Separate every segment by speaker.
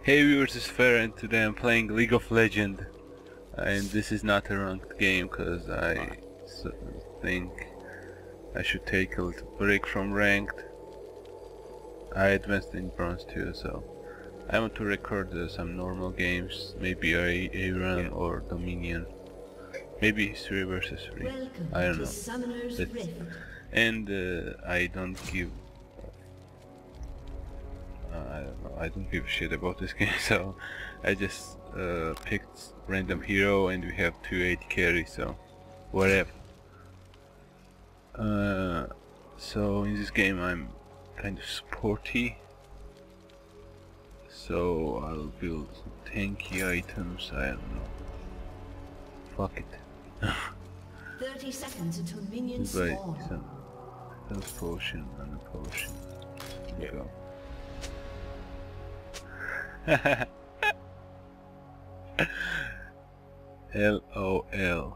Speaker 1: Hey viewers, it's Fair and today I'm playing League of Legends, and this is not a ranked game because I think I should take a little break from ranked. I advanced in bronze too, so I want to record some normal games, maybe a run or Dominion, maybe 3 versus 3, I don't know. And I don't give I don't give a shit about this game, so I just picked random hero and we have 280 carry, so whatever. So in this game I'm kind of sporty, so I'll build some tanky items, I don't know. Fuck it.
Speaker 2: 30 seconds until minions spawn.
Speaker 1: Some health potion and a potion. Here we go. LOL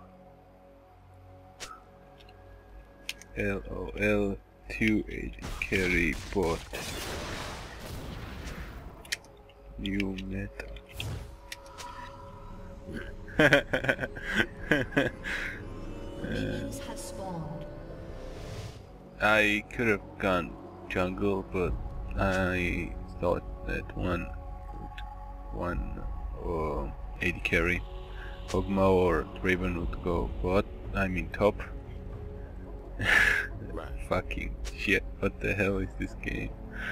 Speaker 1: 280 carry bot. New meta.
Speaker 2: Minions have spawned.
Speaker 1: I could have gone jungle, but I thought that one 80 carry Ogma or Draven would go bot. I mean top. Fucking shit, what the hell is this game?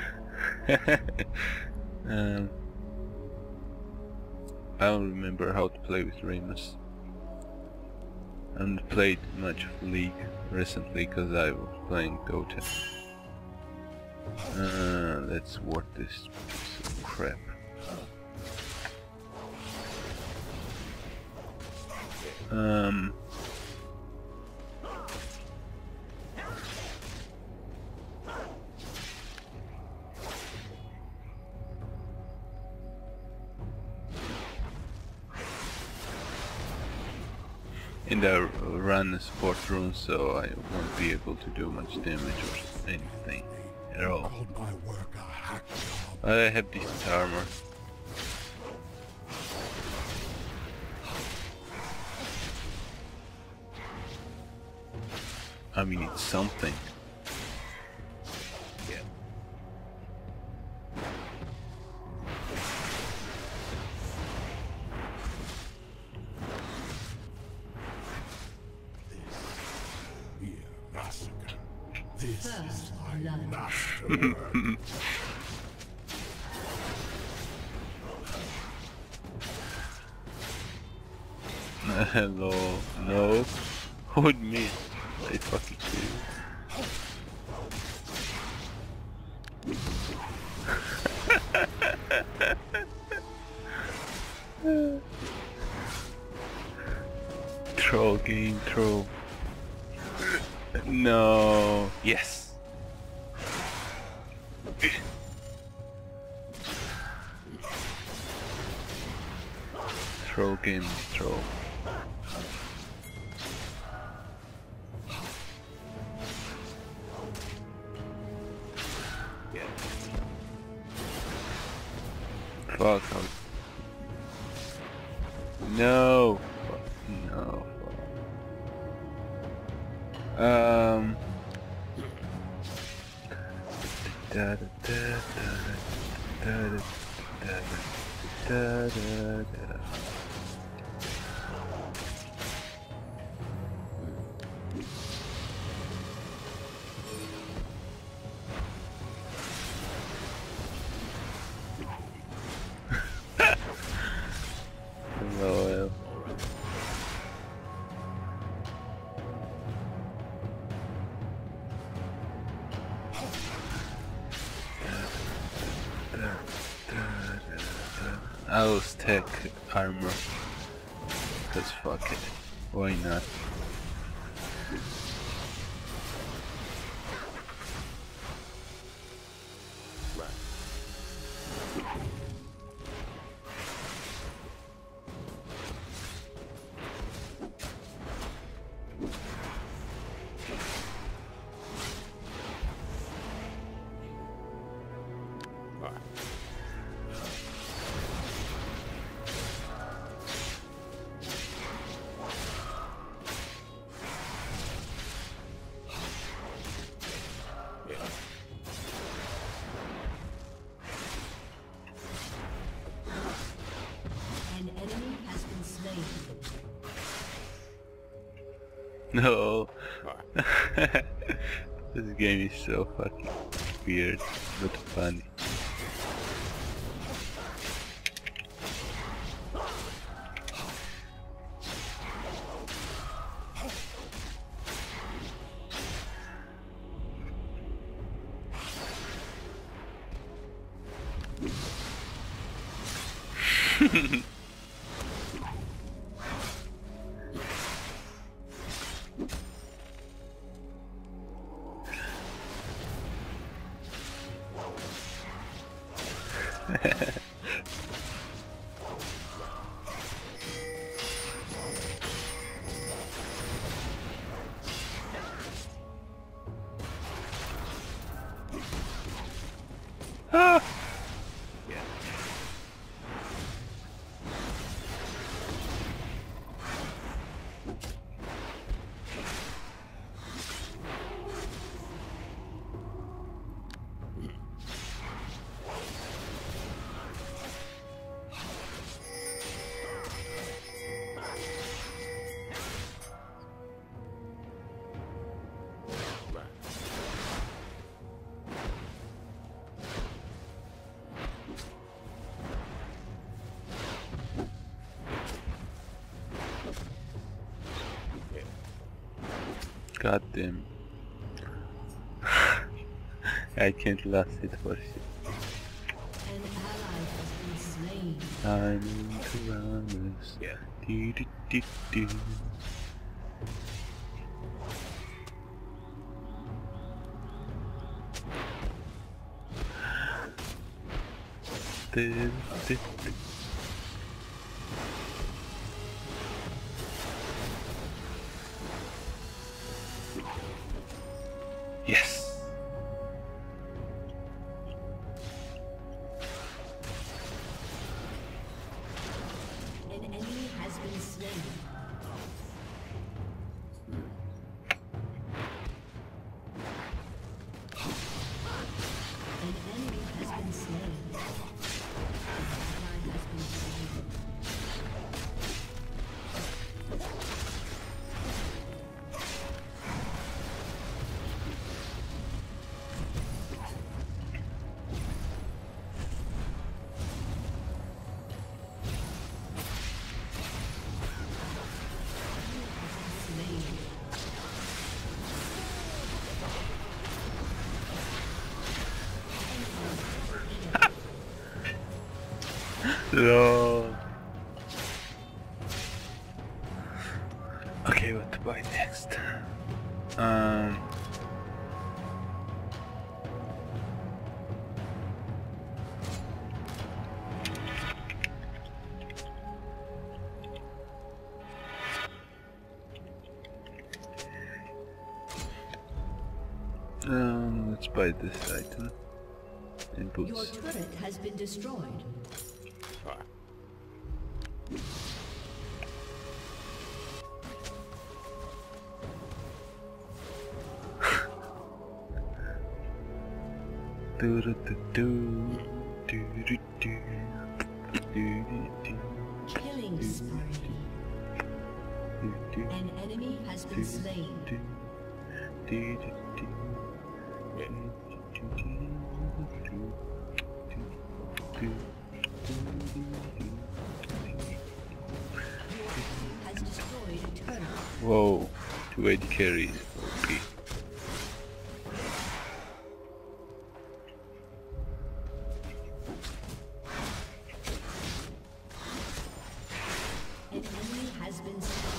Speaker 1: I don't remember how to play with Rammus. I haven't played much of League recently because I was playing Dota. Let's ward this piece of crap. In the run support rune, so I won't be able to do much damage or anything at all. But I have decent armor. I mean, it's something. Yeah.
Speaker 3: This is my masterwork.
Speaker 1: Hello, no. Who would me? I fucking do. Troll game, troll. No. Yes. Troll game, troll. Fuck. No. No. Da da da da da da da da da. LOL. I'll stack armor, cause fuck it, why not? No. This game is so fucking weird, but funny. Ah! God damn. I can't last it for shit.
Speaker 2: An ally has been slain.
Speaker 1: I'm into Rammus.
Speaker 3: Yeah.
Speaker 1: Do, do, do, do. Do, do, do. Yes!
Speaker 2: An enemy has been slain. An enemy has been slain. An ally has been slain.
Speaker 1: No. Okay, what to buy next? Let's buy this item and
Speaker 2: Your
Speaker 1: boots.
Speaker 2: turret has been destroyed.
Speaker 1: Do do do do do do do do do
Speaker 2: Killing spree.
Speaker 1: do
Speaker 2: An enemy has been slain.
Speaker 1: do do do do.
Speaker 2: Has destroyed a turret.
Speaker 1: Whoa, 280 carries. Okay.
Speaker 2: An enemy has been slain.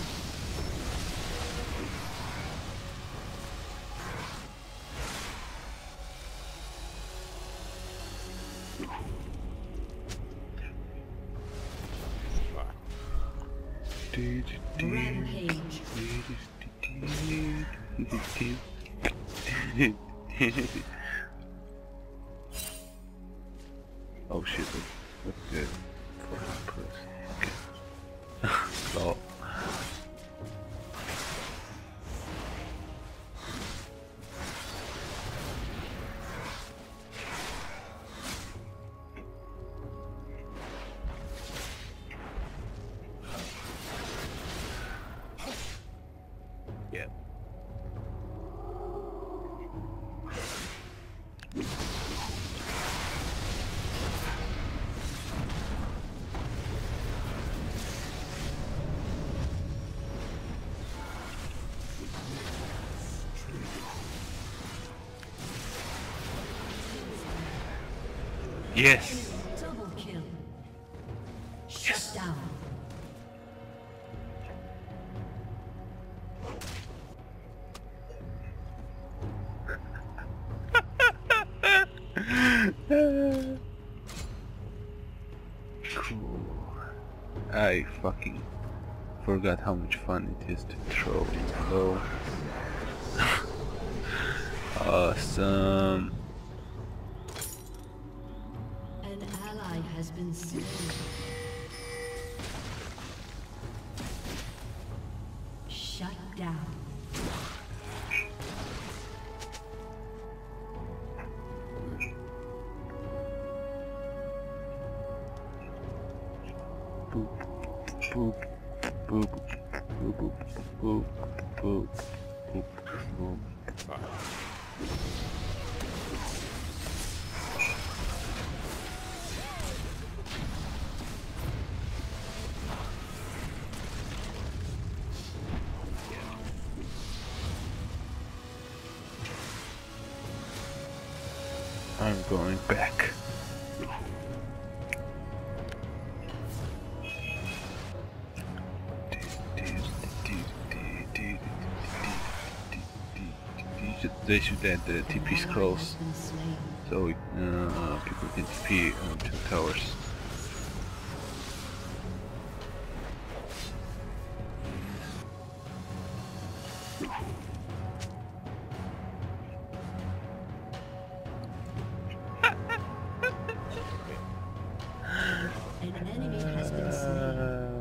Speaker 2: Rampage.
Speaker 1: Oh shit, that's good. Okay. Oh.
Speaker 3: Yeah.
Speaker 1: Yes!
Speaker 2: Double kill. Shut down.
Speaker 1: Cool. I fucking forgot how much fun it is to throw it low. Awesome.
Speaker 2: An ally has been slain. Shut down.
Speaker 1: Boop, boop, boop, boop, boop, boop, boop, boop, boop. I'm going back. They should add the TP scrolls so people can TP to towers.
Speaker 2: An enemy has been slain.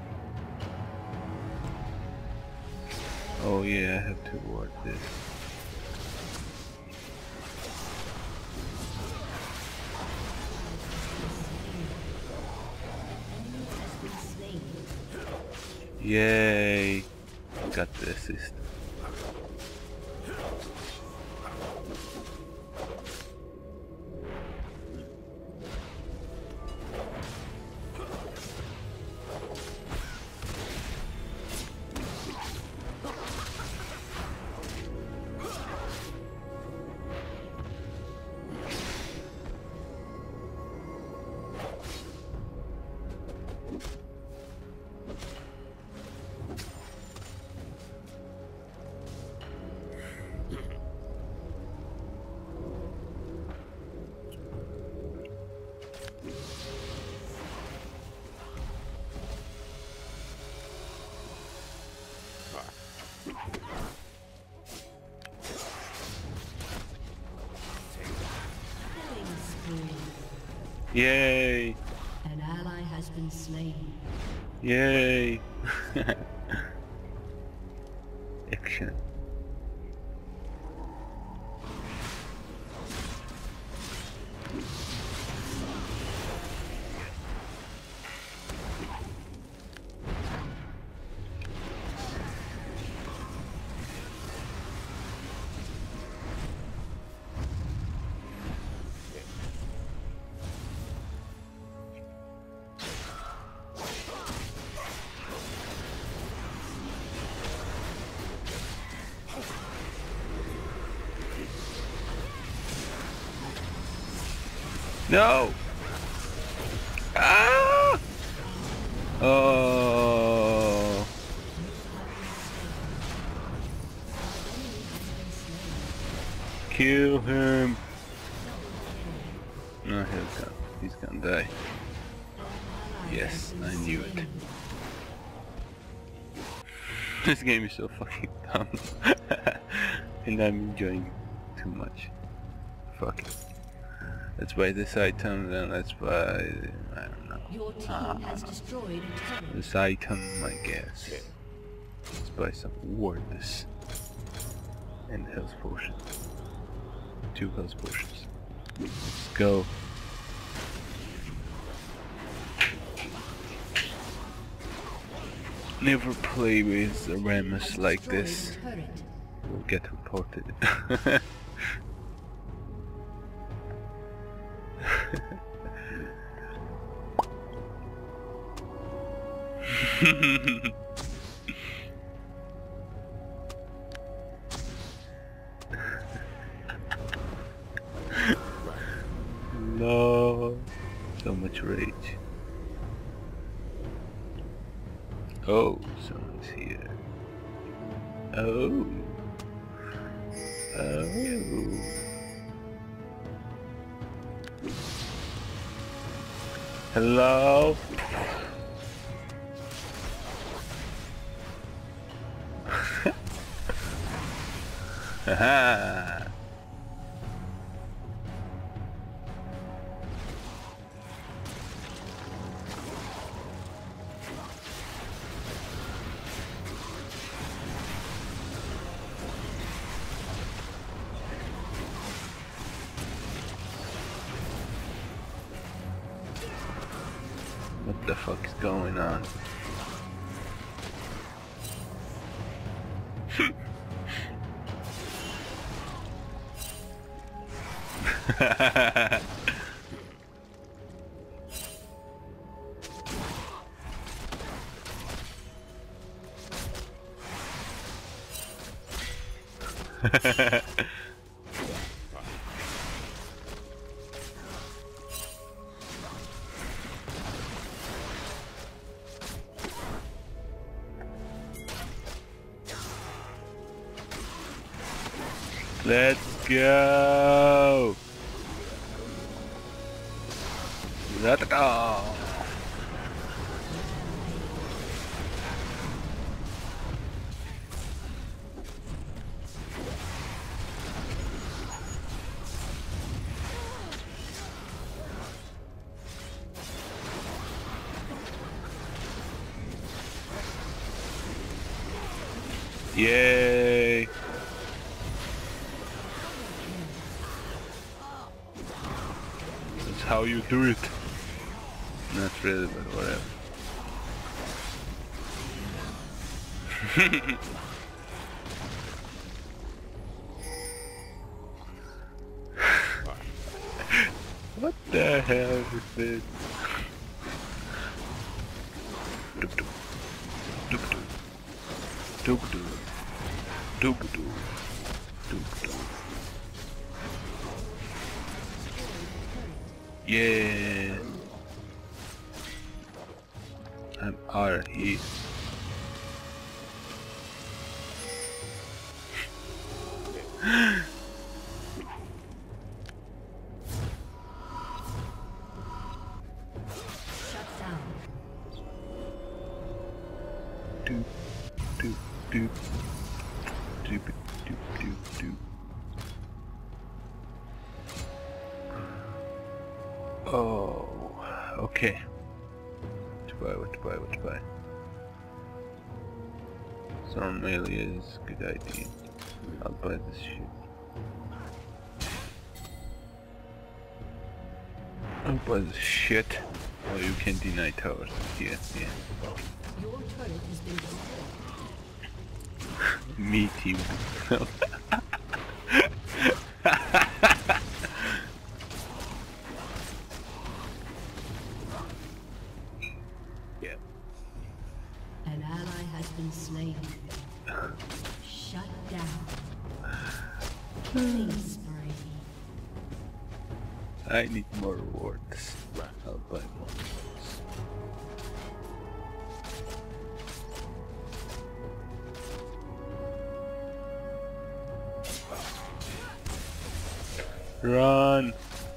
Speaker 1: Oh yeah, I have to ward this. Yay! Got the assist. Yay!
Speaker 2: An ally has been slain.
Speaker 1: Yay! Action. No! Ah! Oh! Kill him! No, he's gonna die. Yes, I knew it. This game is so fucking dumb. And I'm enjoying it too much. Fuck it. Let's buy this item, then let's buy... I don't know.
Speaker 2: Your team has destroyed a turret.
Speaker 1: This item, I guess. Let's buy some wardness. And health potions. 2 health potions. Let's go. Never play with Rammus like this. We'll get reported. No. Oh, someone's here. Oh. Oh. Hello? Haha. What the fuck is going on? Let's go! Let's go! Yay! That's how you do it. Not really, but whatever. What the hell is this? Doop doop. Doop doop. Doop doop. Doop doop. Doop doop. Yeah. I'm out here. Doop doop doop. Doop doop doop doop. Oh, okay. What to buy? Some melee is a good idea. I'll buy this shit. I'll buy this shit. Oh, you can deny towers. Yeah.
Speaker 2: Your turret has been destroyed.
Speaker 1: Me too. Yeah.
Speaker 2: An ally has been slain. Shut down. Killing spree.
Speaker 1: I need more rewards. I'll buy more rewards. Run!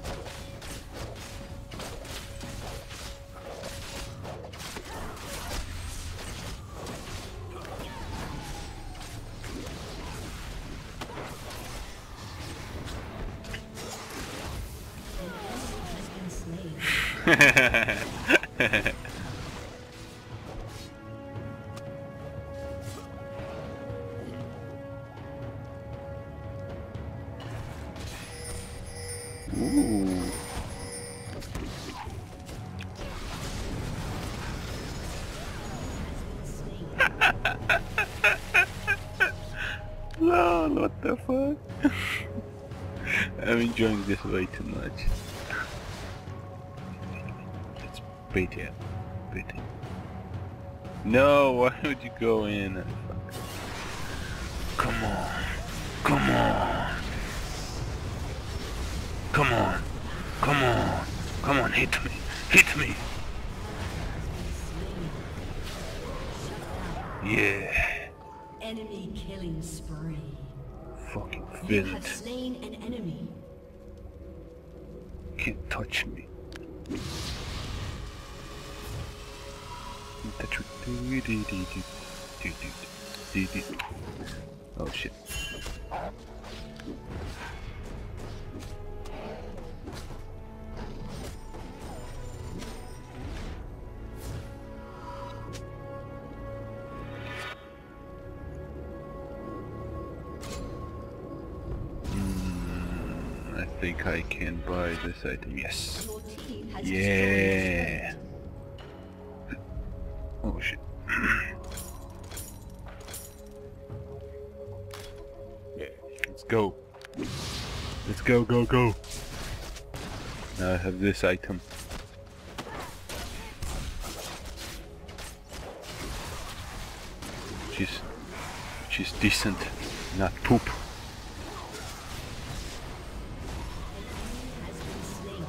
Speaker 1: Ooh. Lol, what the fuck? I'm enjoying this way too much. It's pretty. No, why would you go in? Come on. Come on, hit me. Yeah.
Speaker 2: Enemy killing spree.
Speaker 1: Fucking
Speaker 2: You
Speaker 1: feel
Speaker 2: have
Speaker 1: it.
Speaker 2: slain an enemy.
Speaker 1: Can't touch me. Touch me. Oh shit. I think I can buy this item. Yes.
Speaker 2: Your team has
Speaker 1: Yeah. Oh shit. Yeah. Let's go. Let's go, go, go. Now I have this item. Which is decent, not poop.
Speaker 2: has been slain.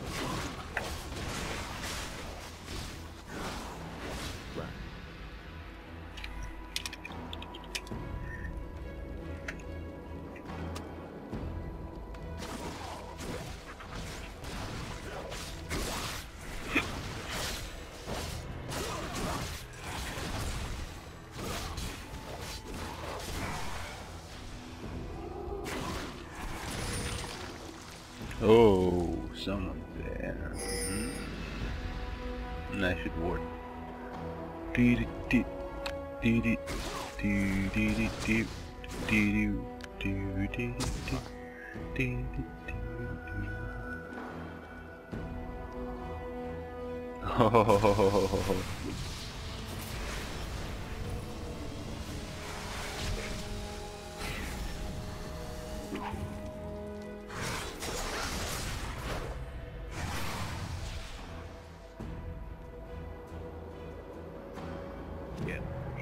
Speaker 1: Oh, someone there. I should ward. Oh. Yeah.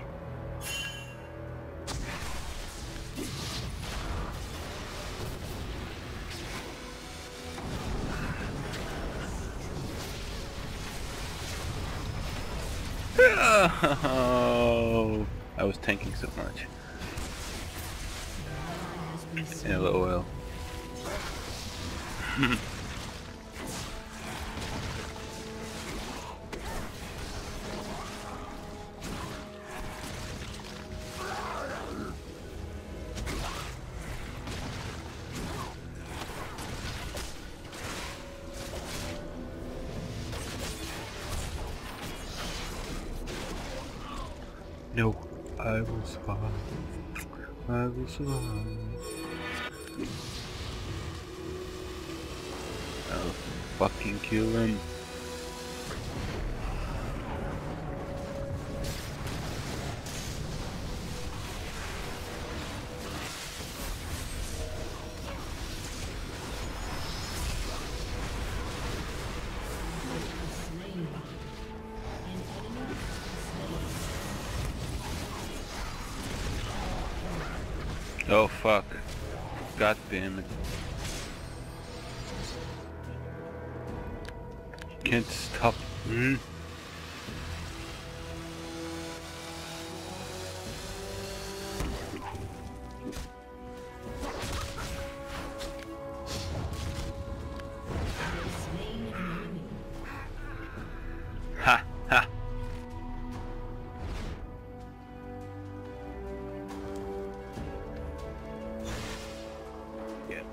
Speaker 1: Oh, I was tanking so much. LOL. No, I will survive. I will survive. I'll fucking kill him.
Speaker 2: Slain. An enemy slain.
Speaker 1: Oh fuck. God damn it. Can't stop me.
Speaker 2: Slain an enemy.
Speaker 1: Ha ha. Yeah.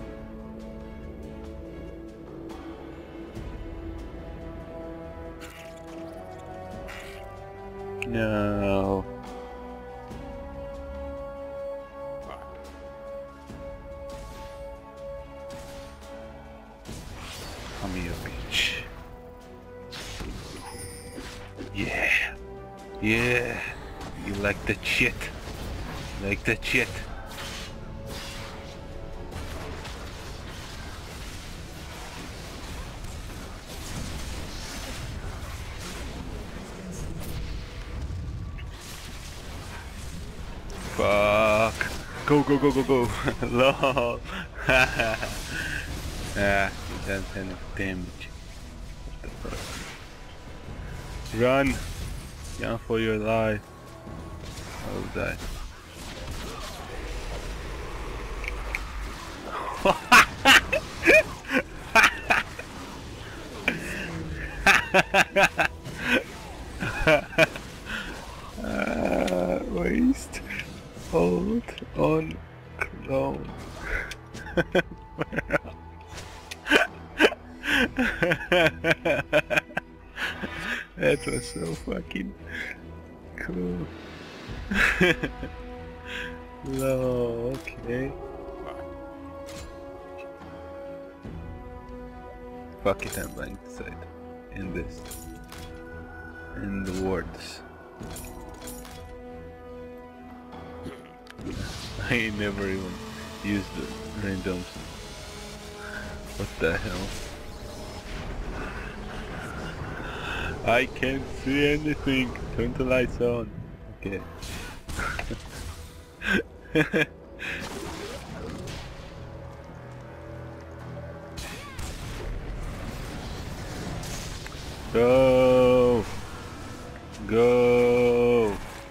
Speaker 1: No. Come here, bitch. Yeah. Yeah. You like that shit. Like that shit. Fuck. Go, go, go, go, go. Lol. Ah, he does enough damage. What the fuck? Run! Run for your life. I will die. Waste. Hold on clone. That was so fucking cool. No, okay. Fuck it, I'm buying the side. In this. In the wards. I never even used the randoms. What the hell? I can't see anything. Turn the lights on. Okay. Go! Go!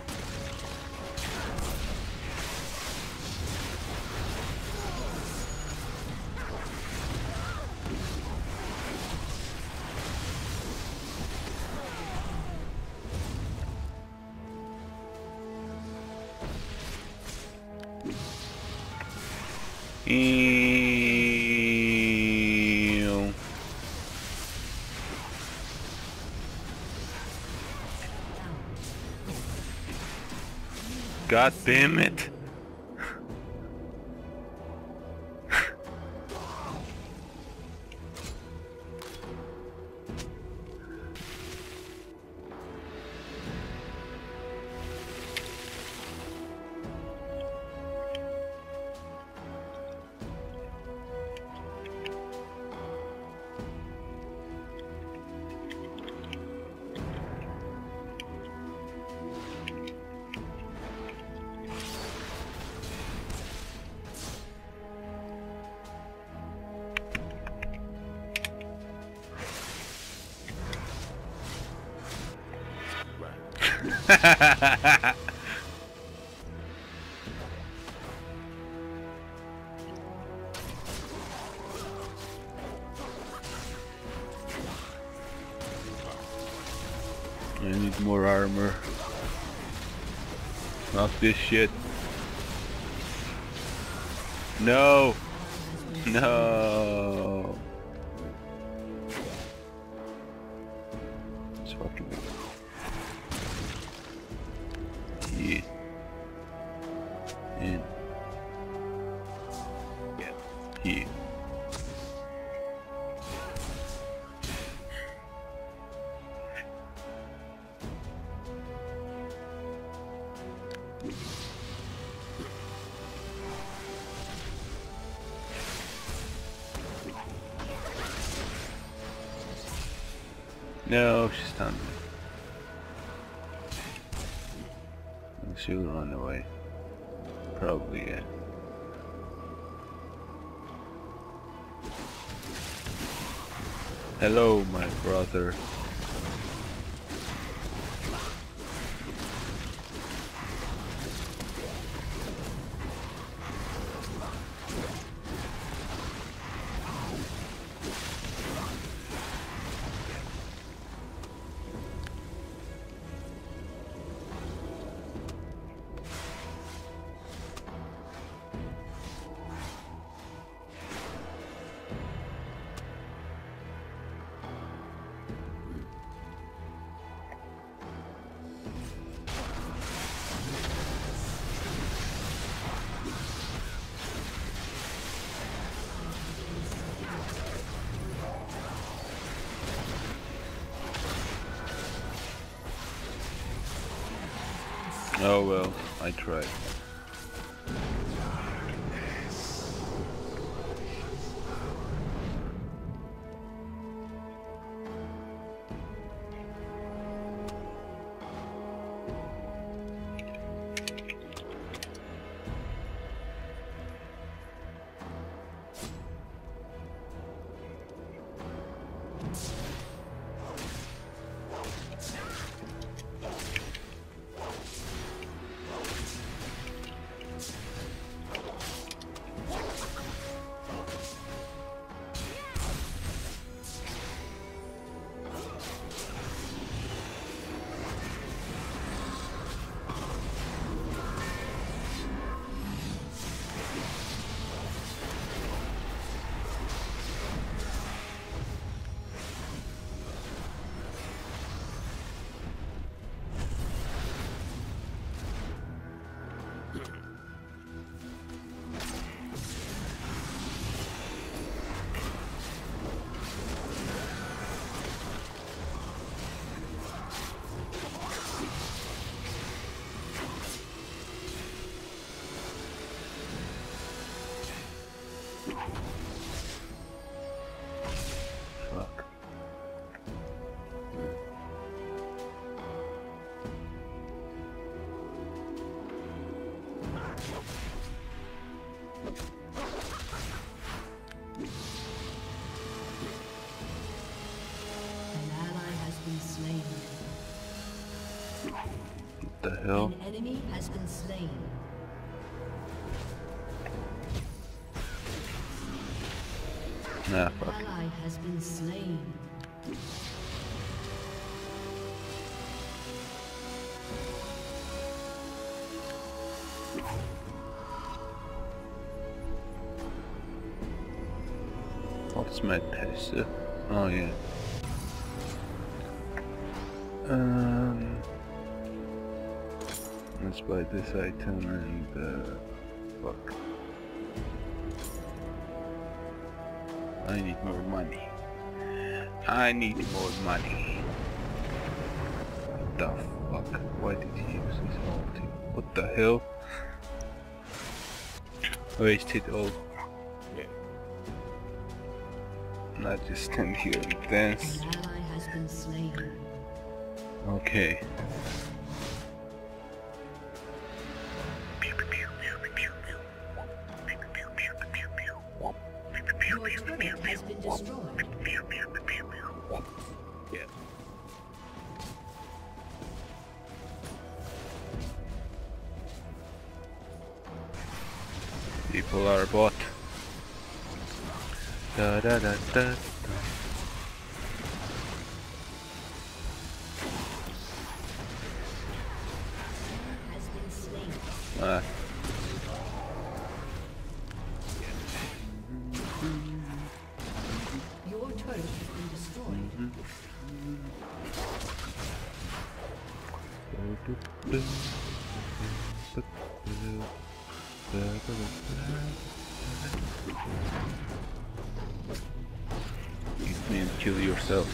Speaker 1: Ew. God damn it! I need more armor. Not this shit. No! No! It's fucking good. Yeah. In. Yeah. Here. No, she's stunned me. She'll run away. Probably, yeah. Hello, my brother. Oh well, I tried. What the hell?
Speaker 2: An enemy has been slain.
Speaker 1: Nah,
Speaker 2: An
Speaker 1: fuck.
Speaker 2: ally has been slain.
Speaker 1: What's my passive? Oh yeah. Let's buy this item and fuck. I need more money. I need more money. What the fuck? Why did he use his ulti? What the hell? Wasted all. Not just stand here and dance.
Speaker 2: An ally has been slain.
Speaker 1: Okay.
Speaker 2: Your turret has been destroyed.
Speaker 1: Yeah. People are bought. Da da da da.
Speaker 2: Has been slain.
Speaker 1: Ah.
Speaker 2: Your turret has been destroyed.
Speaker 1: It means kill yourself.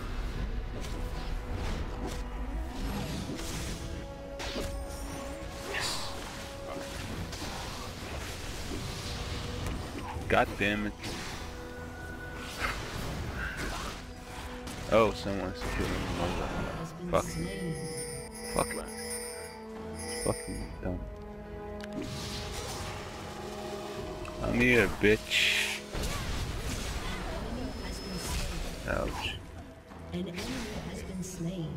Speaker 1: Yes. God damn it. Oh, someone's killing me.
Speaker 2: Has been
Speaker 1: Fuck.
Speaker 2: slain.
Speaker 1: Fuck. Fucking dumb. I'm here, bitch.
Speaker 2: Enemy has been slain.
Speaker 1: Ouch.
Speaker 2: An enemy has been slain.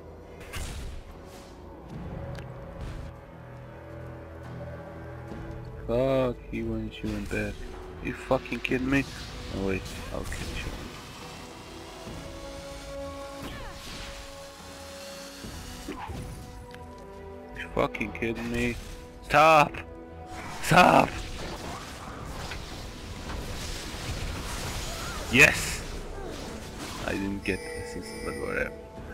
Speaker 1: Fuck, he went shooting back. You fucking kidding me? Oh wait, I'll kill you. You fucking kidding me? Stop! Stop! Yes! I didn't get the assist, but whatever.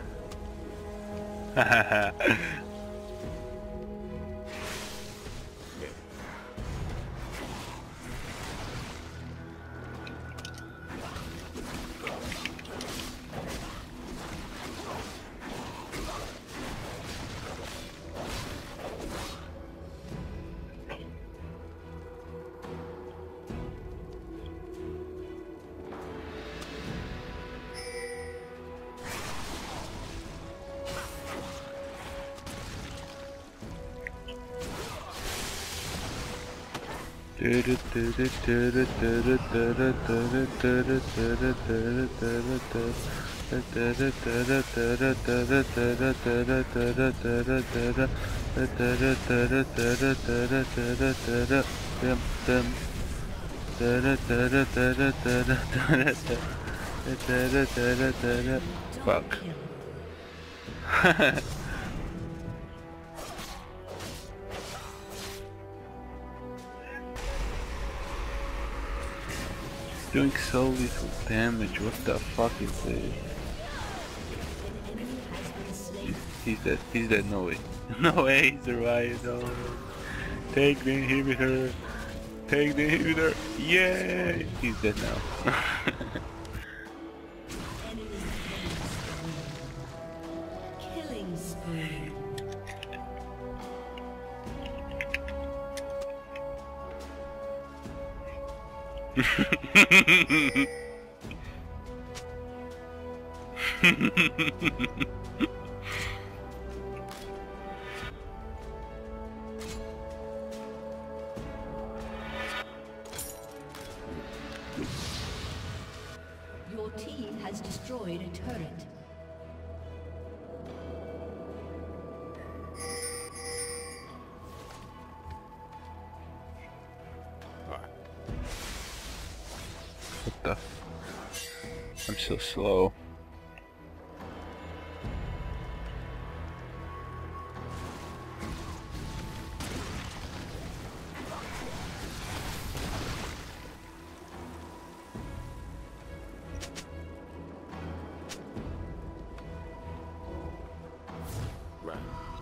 Speaker 1: Fuck. Doing so little damage, what the fuck is this?
Speaker 2: An enemy has been slain.
Speaker 1: He's dead, no way. No way, he survived, no. Take the inhibitor, take the inhibitor, yay! He's dead now.
Speaker 2: Enemy killing spree. Your team has destroyed a turret.
Speaker 1: the I'm so slow.
Speaker 4: Right.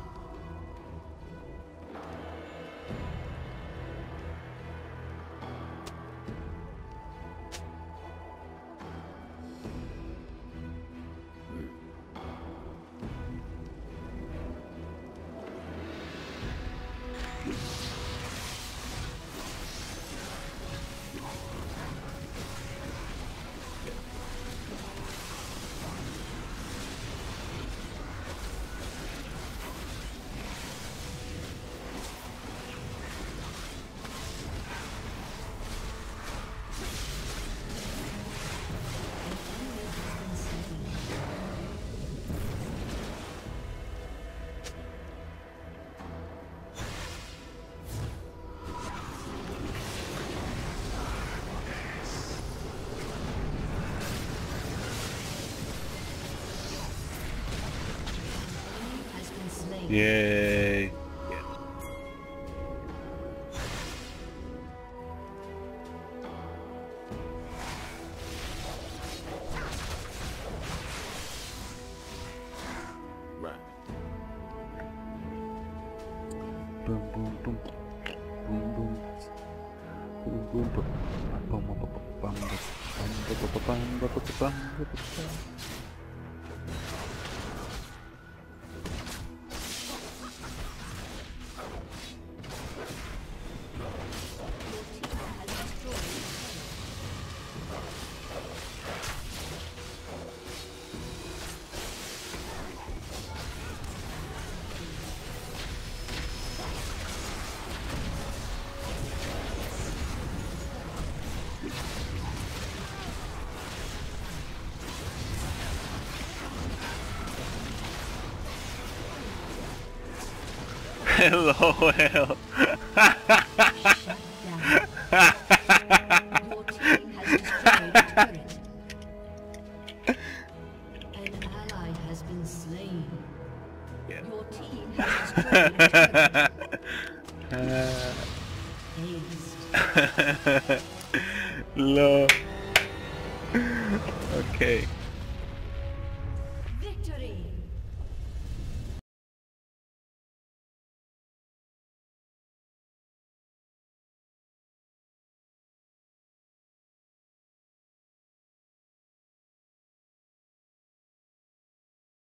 Speaker 1: Yay!
Speaker 4: Right.
Speaker 1: Boom boom boom boom boom boom boom boom bum bum bum bum bum. Hello, hell.
Speaker 2: Shut down. Your team has destroyed a turret. An ally has been slain.
Speaker 4: Yeah.
Speaker 2: Your team has destroyed a turret. Aced.
Speaker 1: Lol. Okay.